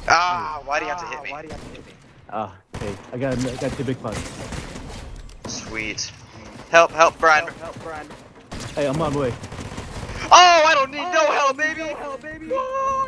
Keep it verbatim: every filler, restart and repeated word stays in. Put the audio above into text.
Ah, why do you have to hit me? Why do you have to hit me? Ah, okay. I got I got two big punch. Sweet. Help, help, Brian. Help, help, Brian. Hey, I'm on the way. Oh, I don't need Oh, no help, no baby. help, baby. Whoa.